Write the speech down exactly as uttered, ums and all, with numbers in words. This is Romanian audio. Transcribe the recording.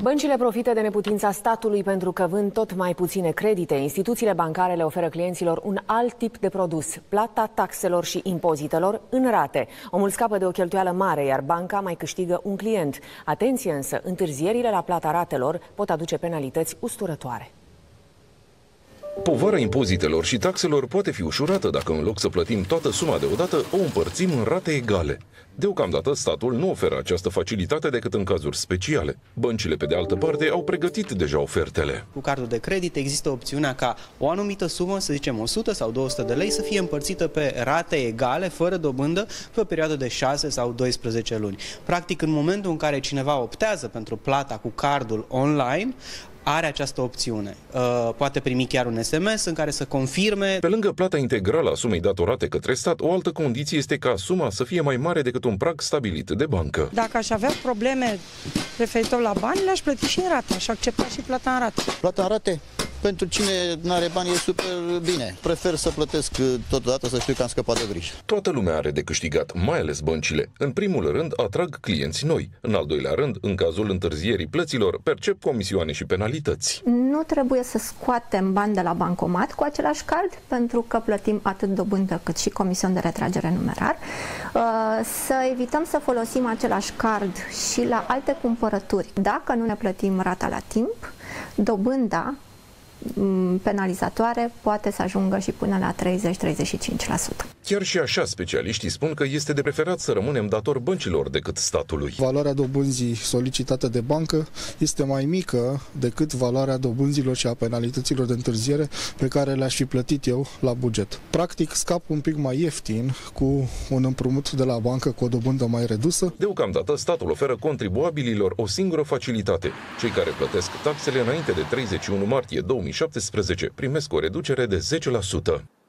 Băncile profită de neputința statului pentru că vând tot mai puține credite. Instituțiile bancare le oferă clienților un alt tip de produs, plata taxelor și impozitelor în rate. Omul scapă de o cheltuială mare, iar banca mai câștigă un client. Atenție însă, întârzierile la plata ratelor pot aduce penalități usturătoare. Povara impozitelor și taxelor poate fi ușurată dacă în loc să plătim toată suma deodată, o împărțim în rate egale. Deocamdată, statul nu oferă această facilitate decât în cazuri speciale. Băncile, pe de altă parte, au pregătit deja ofertele. Cu cardul de credit există opțiunea ca o anumită sumă, să zicem o sută sau două sute de lei, să fie împărțită pe rate egale, fără dobândă, pe o perioadă de șase sau doisprezece luni. Practic, în momentul în care cineva optează pentru plata cu cardul online, are această opțiune. Uh, poate primi chiar un S M S în care să confirme. Pe lângă plata integrală a sumei datorate către stat, o altă condiție este ca suma să fie mai mare decât un prag stabilit de bancă. Dacă aș avea probleme referitor la bani, le-aș plăti și în rate. Aș accepta și plata în rate. Plata în rate? Pentru cine nu are bani e super bine. Prefer să plătesc totodată, să știu că am scăpat de griji. Toată lumea are de câștigat, mai ales băncile. În primul rând, atrag clienți noi. În al doilea rând, în cazul întârzierii plăților, percep comisioane și penalități. Nu trebuie să scoatem bani de la bancomat cu același card, pentru că plătim atât dobândă cât și comision de retragere numerar. Să evităm să folosim același card și la alte cumpărături. Dacă nu ne plătim rata la timp, dobânda penalizatoare poate să ajungă și până la treizeci - treizeci și cinci la sută. Chiar și așa, specialiștii spun că este de preferat să rămânem datori băncilor decât statului. Valoarea dobânzii solicitate de bancă este mai mică decât valoarea dobânzilor și a penalităților de întârziere pe care le-aș fi plătit eu la buget. Practic, scap un pic mai ieftin cu un împrumut de la bancă cu o dobândă mai redusă. Deocamdată, statul oferă contribuabililor o singură facilitate. Cei care plătesc taxele înainte de treizeci și unu martie două mii șaptesprezece primesc o reducere de zece la sută.